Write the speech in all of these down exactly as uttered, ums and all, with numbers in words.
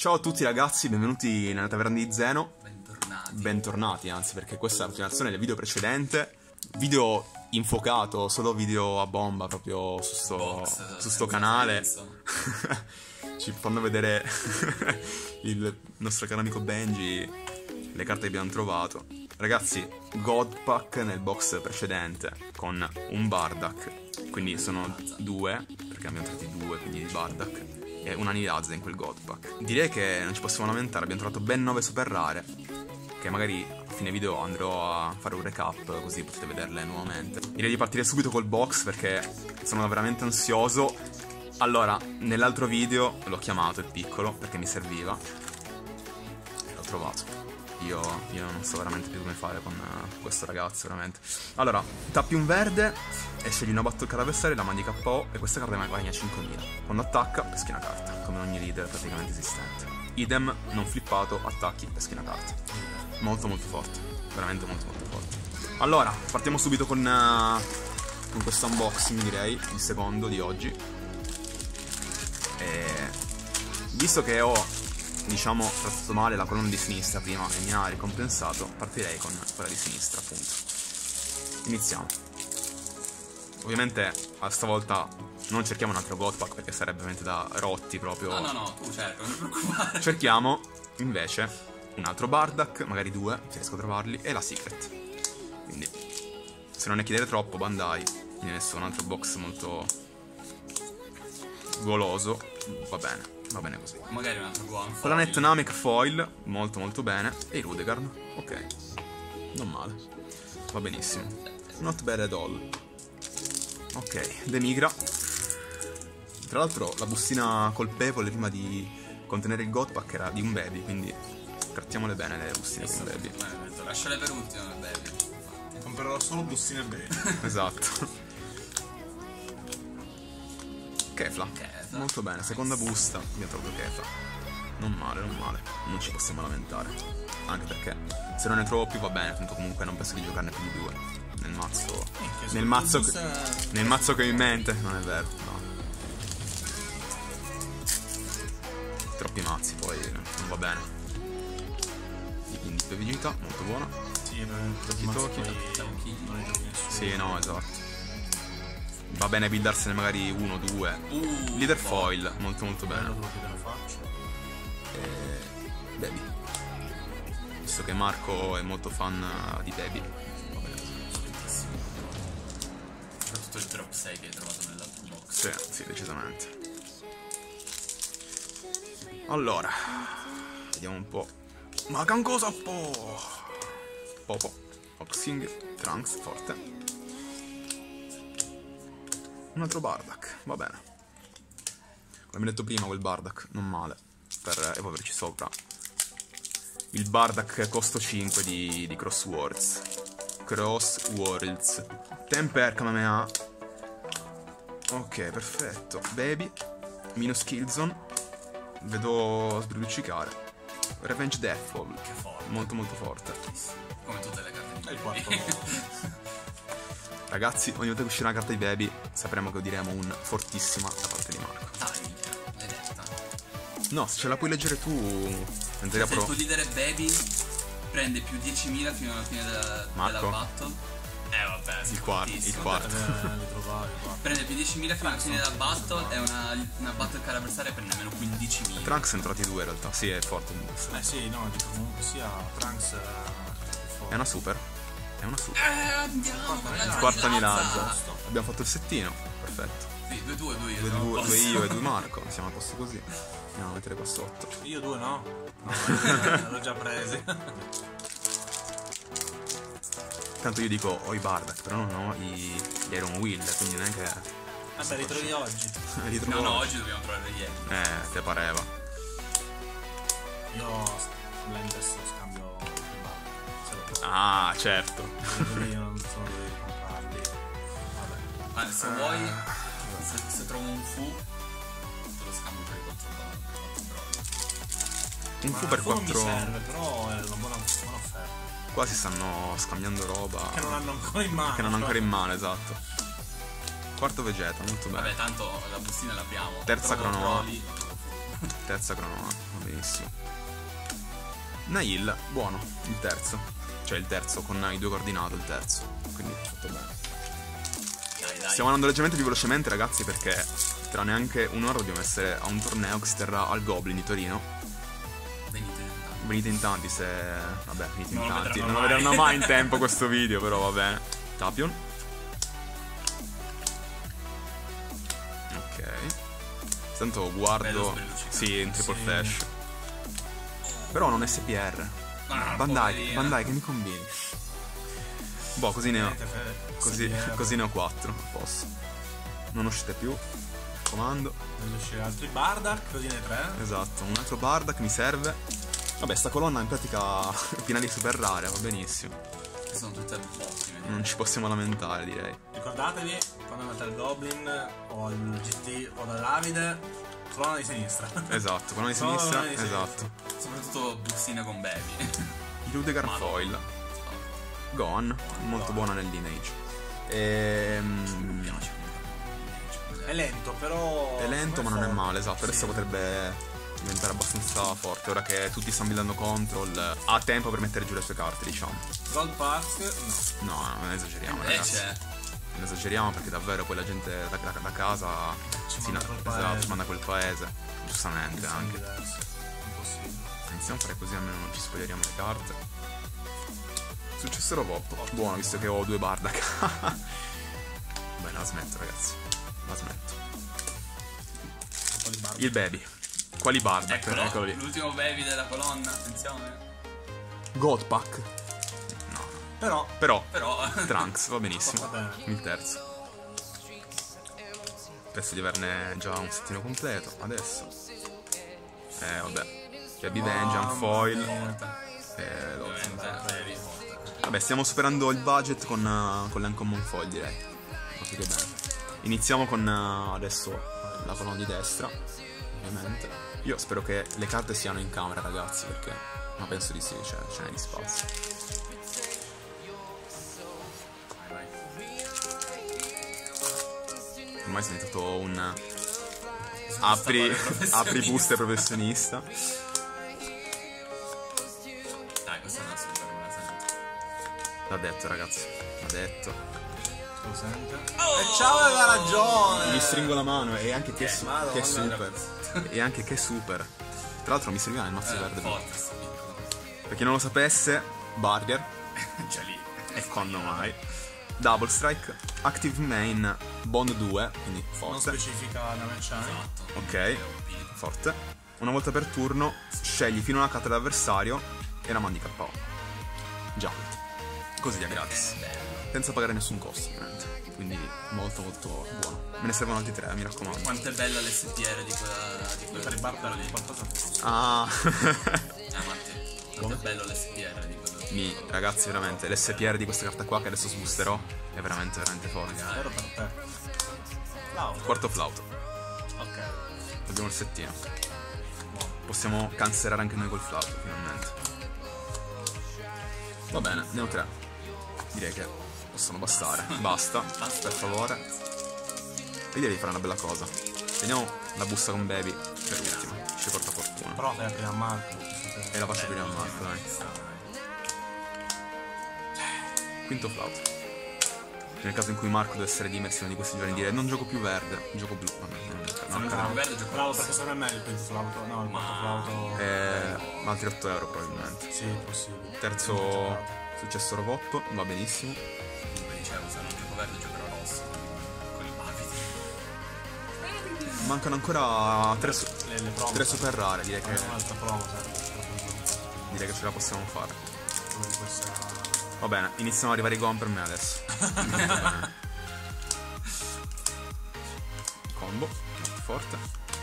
Ciao a tutti ragazzi, benvenuti nella taverna di Zeno. Bentornati. Bentornati, anzi, perché questa è la continuazione del video precedente. Video infuocato, solo video a bomba proprio su sto, Box, su sto canale. senso. Ci fanno vedere il nostro caro amico Benji, le carte che abbiamo trovato. Ragazzi, God Pack nel box precedente con un Bardak, quindi sono due, perché abbiamo trovati due, quindi di Bardak, e una Nilazza in quel God Pack. Direi che non ci possiamo lamentare, abbiamo trovato ben nove super rare, che magari a fine video andrò a fare un recap, così potete vederle nuovamente. Direi di partire subito col box perché sono veramente ansioso. Allora, nell'altro video l'ho chiamato il piccolo perché mi serviva e l'ho trovato. Io, io non so veramente più come fare con uh, questo ragazzo, veramente. Allora, tappi un verde e scegli una battle card avversaria, la mandi K O e questa carta guadagna cinquemila. Quando attacca, peschi una carta, come ogni leader praticamente esistente. Idem, non flippato, attacchi, peschi una carta. Molto molto forte, veramente molto molto forte. Allora, partiamo subito con, uh, con questo unboxing, direi, il secondo di oggi. E visto che ho, diciamo, trattato male la colonna di sinistra prima e mi ha ricompensato, partirei con quella di sinistra, appunto. Iniziamo. Ovviamente a stavolta non cerchiamo un altro God Pack perché sarebbe veramente da rotti proprio. No, no, no, tu cerca, non ti preoccupare. Cerchiamo invece un altro Bardak, magari due, se riesco a trovarli, e la Secret. Quindi, se non ne chiedere troppo, Bandai mi ha messo un altro box molto goloso, va bene. Va bene così. Magari un altro buon Planet Namek Foil, molto molto bene. E il Rudegard, ok. Non male. Va benissimo. Not bad at all. Ok, Demigra. Tra l'altro la bustina colpevole prima di contenere il God Pack era di un baby, quindi trattiamole bene le bustine con baby. Eh, lasciale per ultimo il baby. Comprerò solo bustine baby. Esatto. Kefla. Kefla. Molto bene, seconda busta, abbiamo trovato Kefla. Non male, non male, non ci possiamo lamentare. Anche perché se non ne trovo più va bene, tanto comunque non penso di giocarne più di due. Nel mazzo. Minchia, Nel mazzo. Che, busta... nel mazzo che ho in mente, non è vero, no. Troppi mazzi poi non va bene. Quindi vigilità, molto buona. Sì, per Tocchi tocchi. non ne giochi nessuno. Sì, no, esatto. Va bene buildarsene magari uno, due. Uh, Leader boh. foil, molto molto Bello bene. quello che te lo faccio. E... Baby. Visto che Marco è molto fan di Baby. Va bene così. Soprattutto il drop sei che hai trovato nell'altro box. Sì, sì, decisamente. Allora, vediamo un po'. Ma che cosa po'? Popo, Oxing, Trunks, forte. Un altro Bardak, va bene. Come mi detto prima, quel Bardak, non male. Per evolverci sopra. Il Bardak costo cinque di, di Crosswords. Crosswords. Temper Kamehameha. Ok, perfetto. Baby. Minus Killzone. Vedo sbrilluccicare. Revenge Deathfall. Che forte. Molto molto forte. Come tutte le carte di È il baby. quarto. Ragazzi, ogni volta che uscirà una carta di Baby sapremo che diremo un fortissima da parte di Marco. Dai, l'hai detta. No, se ce la puoi leggere tu, in teoria Se pro... il tuo leader è baby, prende più diecimila fino alla fine della, Marco? della battle. Eh vabbè, Il quarto, il fortissimo. quarto. Eh, li trovavi qua. Prende più diecimila fino alla fine della battle e una, una battle card avversaria prende almeno quindicimila. Trunks ne trovati due in realtà, sì, è forte. Eh sì, no, dico comunque sia Trunks è una carta più forte. È una super. È una super. Eh, andiamo, Quarta Quarta Nilazza. Nilazza. Abbiamo fatto il settino. Perfetto. Sì, due, due, due io. Due, sono a due, posto. due io e due Marco. Siamo a posto così. Andiamo a mettere qua sotto. Io due no. No, l'ho già presi. Tanto io dico ho i Bardak, però non ho i, gli Iron Will, quindi non è che... Vabbè, li trovi oggi. Li trovo No, no, oggi. oggi dobbiamo trovare ieri. Eh, te pareva. Io Blendes lo scambio prima. Se lo posso. Ah, certo. Io non sono dovuto comprarli. Vabbè. Ma se vuoi, se, se trovo un fu, te lo scambio per i quattro Un Ma fu per il fu non mi quattro... serve, però è una buona, buona offerta. Qua si stanno scambiando roba Che non hanno ancora in mano. che non hanno ancora in mano, esatto. Quarto Vegeta, molto bene. Vabbè, tanto la bustina l'abbiamo. Terza Trovo crono. Broly. Terza Cronoa, va benissimo. Nail, buono, il terzo. Cioè il terzo, con i due coordinato, il terzo. Quindi fatto bene. Dai, dai. Stiamo andando leggermente più velocemente, ragazzi, perché tra neanche un'ora dobbiamo essere a un torneo che si terrà al Goblin di Torino. Venite. dai. Venite in tanti se... Vabbè, venite in Non lo tanti. vedranno Non lo mai. vedranno mai in tempo questo video, però va bene. Tapion. Ok. Tanto Bello guardo... sbrilluccicato. Sì, in triple Sì. flash. Però non S P R. Ah, Bandai, poverina. Bandai, che mi combini? Boh, così ne ho... Niente, Fede. Così, S P R. così ne ho quattro. Posso. Non uscite più. Comando. Devo uscire altri Bardak, così ne tre. Esatto, un altro Bardak mi serve. Vabbè, sta colonna in pratica è piena di super rare, va benissimo. Che sono tutte ottime. Non ci possiamo lamentare, direi. Ricordatevi, quando avete il Goblin o il G T o l'Avide, colonna di sinistra. Esatto, colonna di Colonna sinistra, di sinistra. esatto. Soprattutto bustine con baby. Ludegar Foil. Gohan, molto buona nel lineage. Ehm... Piace. È lento, però... È lento ma non è male, esatto. Adesso Sì. potrebbe diventare abbastanza forte. Ora che tutti stanno buildando control, ha tempo per mettere giù le sue carte, diciamo. Gold Park, no. No, non esageriamo, ragazzi. Invece, Non esageriamo perché davvero poi la gente da, da- da casa Ci si manda na- quel esatto, paese. manda a quel paese. Giustamente Sono anche. diversi. Impossibile. Iniziamo a fare così almeno non ci spoileriamo le carte. Successore Vop. Buono, visto che ho due Bardak. Beh, la smetto, ragazzi. La smetto. Un po' di Bardak. Il baby. Quali Bardak? eccolo, Eccolo lì. l'ultimo baby della colonna, attenzione. God Pack. No. Però, Però, Però, Trunks, va benissimo. va bene. Il terzo. Penso di averne già un settino completo. Adesso. Eh, vabbè. Baby Vengeance, Foil. Eh, lo- veramente, Vabbè, stiamo superando il budget con, uh, con l'Uncommon Foil, direi. Capite bene. Iniziamo con uh, adesso la colonna di destra, ovviamente. Io spero che le carte siano in camera, ragazzi, perché... Ma penso di sì, cioè, ce n'è di spazio. Ormai sei diventato un... Apri, professionista. apri booster professionista. Dai, questa è una super, me la sento. L'ha detto, ragazzi. L'ha detto. Lo sente? E ciao, aveva ragione! Mi stringo la mano e anche che, su- Madonna, che super. E anche che super. Tra l'altro mi serviva nel mazzo Eh, verde. forte sto piccolo. Per chi non lo sapesse, Barrier, C'è lì. e quando mai, Double Strike, Active Main, Bond due, quindi Non forte. specifica Namechiani. Esatto. Ok, forte. Una volta per turno, scegli fino a una carta dell'avversario e la mandi K O. Già. Così è gratis. È bello. Senza pagare nessun costo, ovviamente. Quindi molto molto buono. Me ne servono altri tre, mi raccomando. Quanto è bella l'S P R di quella... di quella Per i bar quello lì. qualcosa Ah. Ah, Matti, quanto è bello l'S P R di quello lì. Mi, ragazzi, veramente, l'S P R di questa carta qua che adesso sboosterò è veramente, veramente forte. Spero per te. Flauto. Quarto flauto. Ok. Abbiamo il settino. Possiamo cancellare anche noi col flauto, finalmente. Va bene, ne ho tre. Direi che possono bastare. Basta, per favore. E direi di fare una bella cosa. Teniamo la busta con Baby per ultima. Ci porta fortuna. Però fai aprire a Marco. E la faccio prima a Marco, dai. Quinto flauto. Nel caso in cui Marco dovesse redimersi uno di questi giorni e dire non gioco più verde, gioco blu. Vabbè, non, non Non accadrà. gioco verde, gioco Bravo, rosso. perché secondo me è il quinto flauto. No, il quarto flauto. Eh, altri otto euro probabilmente. Sì, possibile. Terzo successore Vop, va benissimo. Comunque dicevo, se non gioco verde, giocherò rosso. Con i babiti. Mancano ancora tre, su- Le, le promo. tre super rare, direi che, Un'altra promo serve per appunto direi che ce la possiamo fare. quello di questa. Va bene, iniziano ad arrivare i Gohan per me adesso. Molto bene. Combo, molto forte.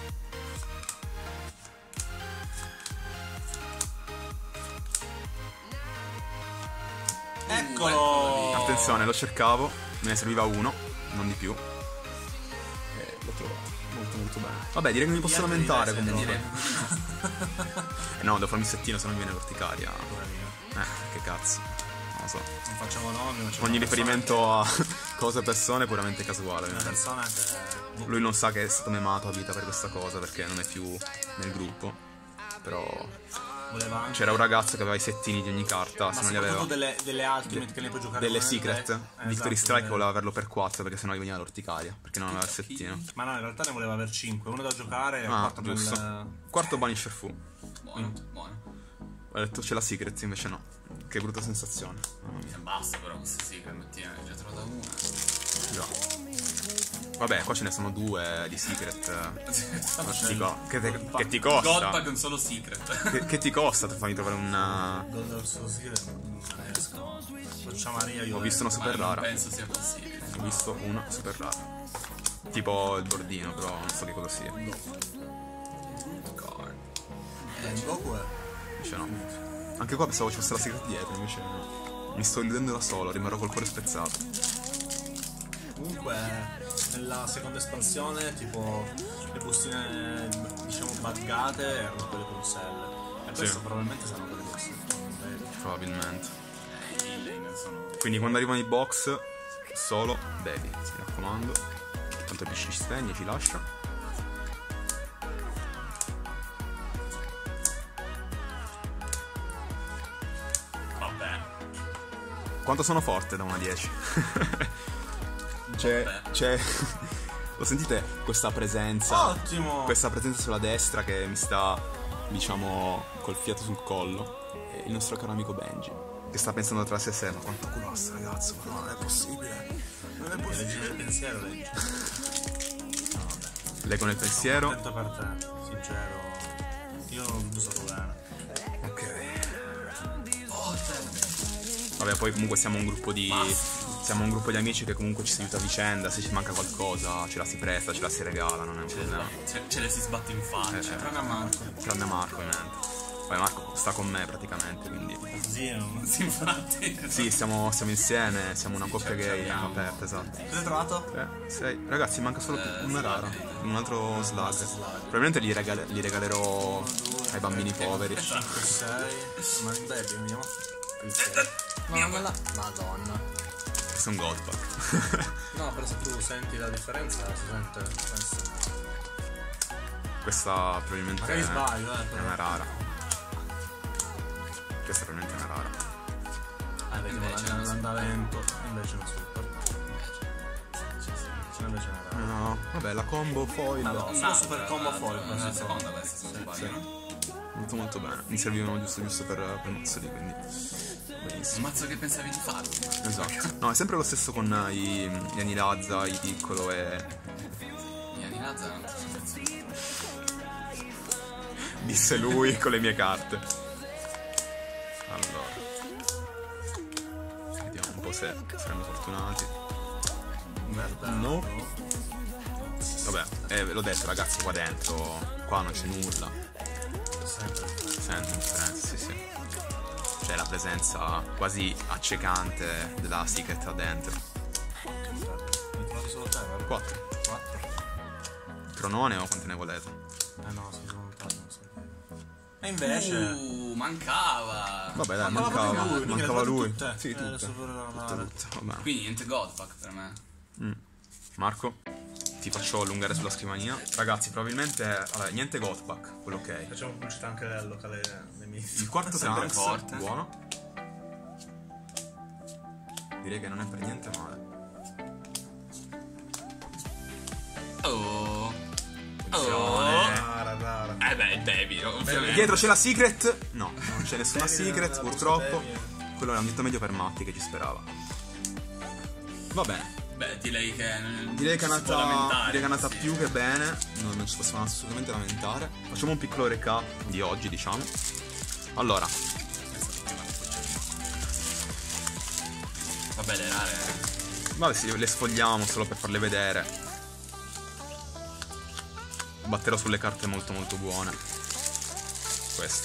Eccolo! Attenzione, lo cercavo, me ne serviva uno, non di più. E l'ho trovato, molto molto bene. Vabbè, direi che mi posso Gli altri lamentare diversi, comunque. Eh no, devo farmi il settino, se no mi viene l'orticaria. Pure mio. Eh, che cazzo. Non lo so. Non facciamo nomi, non facciamo Ogni persone. riferimento a Cose persone puramente casuale. Una ovviamente. persona che... Lui non sa che è stato memato a vita per questa cosa perché non è più nel gruppo. Però voleva anche... c'era un ragazzo che aveva i settini di ogni carta, Ma se non li aveva. soprattutto delle, delle Ultimate che ne puoi giocare Delle con secret. Eh, Victory esatto, Strike delle- voleva averlo per quattro perché sennò gli veniva l'orticaria. Perché non aveva il settino. Ma no, in realtà ne voleva aver cinque. Uno da giocare e Ah, quattro giusto. nel... Quarto Banisher fu. Buono, buono. Ho detto c'è la secret, invece no. Che brutta sensazione. Mamma mia. E basta però questa secret, Mattina, hai già trovato una. Già. Vabbè, qua ce ne sono due di secret. Non ti co- che, te- che ti costa? Godpack è un solo secret. Che, che ti costa per farmi trovare una. Gold Orso Secret non riesco. Faccia Maria io. Ho visto una Ma super non rara. penso sia possibile. Ho visto una super rara. Tipo il bordino, però non so che cosa sia. Card. Eh, Goku è... Invece no. Anche qua pensavo ci fosse la secret dietro, invece no. Mi sto illudendo da solo, rimarrò col cuore spezzato. Comunque nella seconda espansione tipo le bustine diciamo buggate erano quelle con selle. E questo Sì. probabilmente saranno quelle con selle. Probabilmente. Eh, i villain sono... Quindi quando arrivano i box, solo bevi, mi raccomando. Tanto il P C ci spegne, ci lascia. Vabbè. Quanto sono forte da uno a dieci? C'è, Vabbè. c'è. Lo sentite questa presenza? Ottimo! Questa presenza sulla destra che mi sta, diciamo, col fiato sul collo. È il nostro caro amico Benji. Che sta pensando tra sé e sé, ma quanto culo ha sto ragazzo? Ma no, non è possibile. Non è Leggi possibile. nel pensiero, leggi. Leggo nel pensiero. Contento per te, sincero. Io non l'ho usato bene. Ok. Vabbè, poi comunque siamo un gruppo di. Siamo un gruppo di amici che comunque ci si aiuta a vicenda. Se ci manca qualcosa, ce la si presta, ce la si regala, non è un problema. Ce, ce le si sbatte in faccia. Eh, Tranne a Marco. Tranne Marco, ovviamente. Poi Marco sta con me praticamente, quindi. Così non... Sì, infatti. Sì, stiamo, stiamo insieme, siamo una coppia Ci gay abbiamo. aperta, esatto. Cosa hai trovato? Eh, sei. Ragazzi, manca solo Eh, una rara, un altro slug. Probabilmente li, regale- li regalerò ai bambini poveri. cinque, sei. Ma in baby, vediamo. Il sei. No, non la... Madonna. Questo è un Godpack. No, però se tu senti la differenza si sente questo. Questa probabilmente Magari è, sbaglio, eh, è però. una rara. Questa probabilmente è una rara. Ah, vedi, Invece ma non so. l'andamento. Invece non super. Invece non era. No, vabbè, la combo foil. No, solo super combo foil. La questa seconda questa, se non Sì, sbaglio, sì. no? Molto molto bene. Mi servivano giusto giusto per, per mazzoli, quindi. Un Benissimo. mazzo che pensavi di farlo. Esatto. No, è sempre lo stesso con i, gli Anilazza, i piccolo e. Gli Anilazza non ti so pensare. Disse lui con le mie carte. Allora. Vediamo un po' se saremo fortunati. No. Vabbè, eh, ve l'ho detto ragazzi, qua dentro. Qua non c'è nulla. Sempre. Sento differenza, sì sì. C'è la presenza quasi accecante della secret là dentro. Hai trovato solo te, vero? quattro. quattro. Cronone o quante ne volete? Eh no, sono lontano, non so. E invece... Uh, mancava. Vabbè dai, Mancava mancava, proprio lui, mica mancava le lui. fate tutte. Sì, Eh, tutte. adesso vorrei Tutte, guardare. tutte, va bene. Quindi niente Godpack per me. Marco, ti faccio allungare sulla scrivania. Ragazzi, probabilmente. Allora, niente Godpack, quello ok. Facciamo pubblicità anche del locale dei miei. Il quarto Sempre trans, forte. buono. Direi che non è per niente male. Oh. Attenzione. Oh. Rara, rara. Eh beh, il baby, ovviamente. Dietro c'è la secret? No, non c'è nessuna Baby, secret, la purtroppo. Baby. Quello era un dito medio per Matti che ci sperava. Va bene. Beh, direi che. non Direi che è si può andata, lamentare, direi che è andata sì. più che bene. Non, non ci possiamo assolutamente lamentare. Facciamo un piccolo recap di oggi, diciamo. Allora, Vabbè, le rare. vabbè, sì, le sfogliamo solo per farle vedere. Batterò sulle carte molto molto buone. Questa.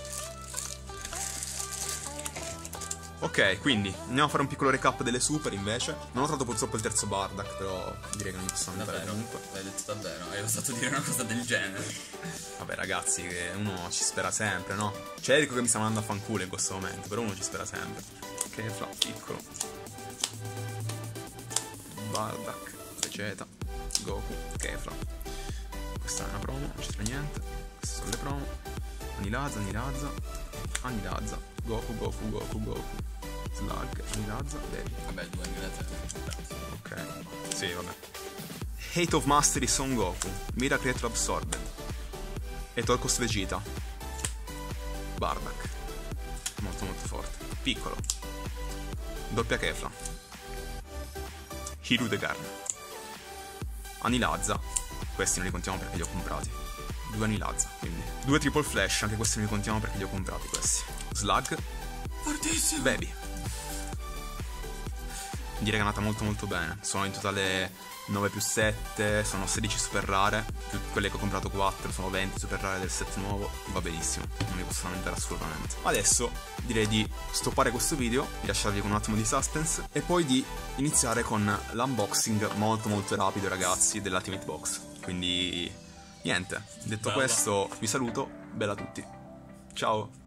Ok, quindi andiamo a fare un piccolo recap delle super invece. Non ho trovato purtroppo il terzo Bardak, però direi che non mi possiamo lamentare Davvero? comunque. L'hai detto davvero? Hai osato dire una cosa del genere? Vabbè ragazzi, che uno ci spera sempre, no? C'è Erico che mi sta mandando a fanculo in questo momento, però uno ci spera sempre. Che fra piccolo. Bardock, Vegeta, Goku, Kefla. Questa è una promo, non c'entra niente. Queste sono le promo. Anilazza, Anilazza, Anilazza, Goku, Goku, Goku, Goku, Slug, Anilazza, Baby. Vabbè, due Anilazza. Ok, sì, vabbè. Hate of Mastery Son Goku, Miracle Absorbed, e Torcos Vegeta, Bardock, molto molto forte, piccolo, doppia Kefla, Hirudegarn, Anilazza, questi non li contiamo perché li ho comprati, due Anilazza, quindi due Triple Flash, anche questi non li contiamo perché li ho comprati questi, Slug, fortissimo, Baby. Direi che è andata molto molto bene. Sono in totale nove più sette, sono sedici super rare, più quelle che ho comprato quattro, sono venti super rare del set nuovo. Va benissimo, non mi posso lamentare assolutamente. Adesso direi di stoppare questo video, di lasciarvi con un attimo di suspense e poi di iniziare con l'unboxing molto molto rapido, ragazzi, dell'Ultimate Box. Quindi niente, detto Bella. questo vi saluto, bella a tutti. Ciao!